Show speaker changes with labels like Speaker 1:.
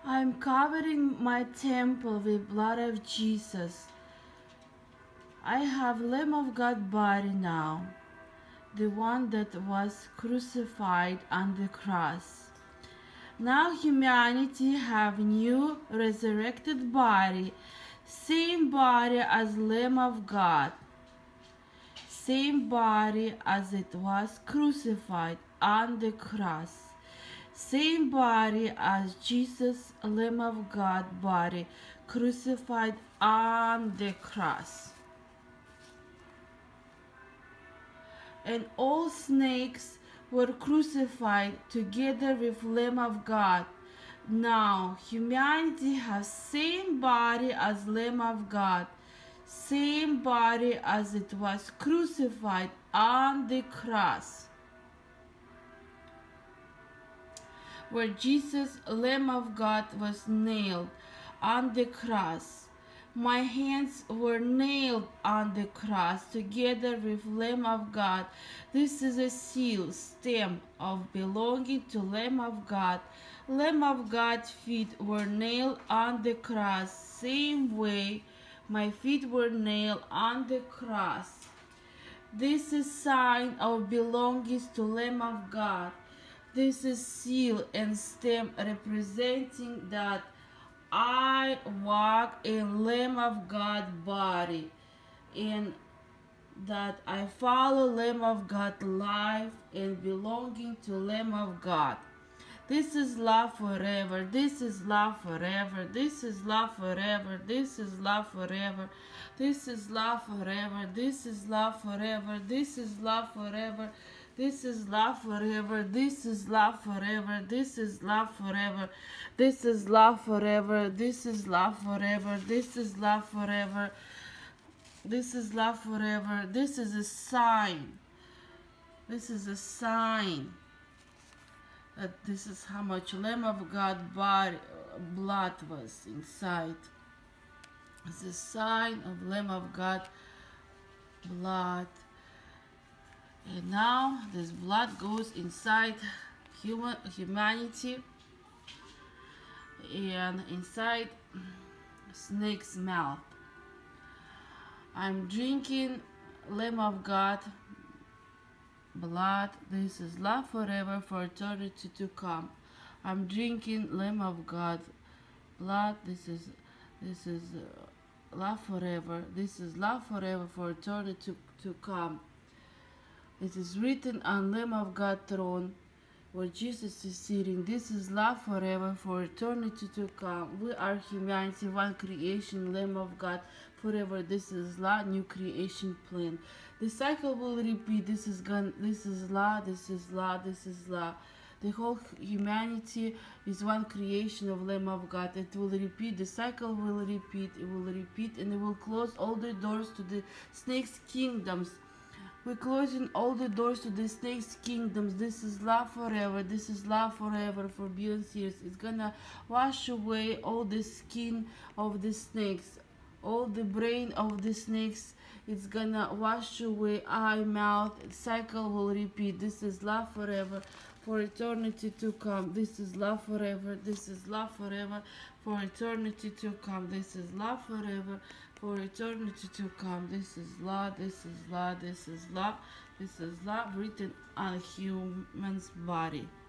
Speaker 1: I'm covering my temple with blood of Jesus. I have Lamb of God body now, the one that was crucified on the cross. Now humanity have new resurrected body, same body as Lamb of God, same body as it was crucified on the cross, same body as Jesus, Lamb of God body, crucified on the cross. And all snakes were crucified together with Lamb of God. Now humanity has same body as Lamb of God, same body as it was crucified on the cross. Where Jesus, Lamb of God, was nailed on the cross. My hands were nailed on the cross together with Lamb of God. This is a seal, stamp of belonging to Lamb of God. Lamb of God's feet were nailed on the cross, same way my feet were nailed on the cross. This is sign of belonging to Lamb of God. This is seal and stamp representing that I walk in Lamb of God body, and that I follow Lamb of God life and belonging to Lamb of God. This is love forever. This is love forever. This is love forever. This is love forever. This is love forever. This is love forever. This is love forever. This is love forever. This is love forever. This is love forever. This is love forever. This is love forever. This is love forever. This is love forever. This is a sign. This is a sign that this is how much Lamb of God blood was inside. It's a sign of Lamb of God blood. And now this blood goes inside humanity and inside snake's mouth. I'm drinking Lamb of God blood. This is love forever for eternity to come. I'm drinking Lamb of God blood. This is love forever. This is love forever for eternity to come. It is written on Lamb of God throne where Jesus is sitting. This is love forever for eternity to come. We are humanity, one creation, Lamb of God forever. This is law, new creation plan. The cycle will repeat. This is law, this is law, this is law. The whole humanity is one creation of Lamb of God. It will repeat. The cycle will repeat. It will repeat, and it will close all the doors to the snake's kingdoms. We're closing all the doors to the snake's kingdoms. This is love forever. This is love forever for beyond years. It's gonna wash away all the skin of the snakes, all the brain of the snakes. It's gonna wash away eye, mouth. Cycle will repeat. This is love forever for eternity to come. This is love forever. This is love forever for eternity to come. This is love forever for eternity to come. This is law, this is law, this is law, this is law written on a human's body.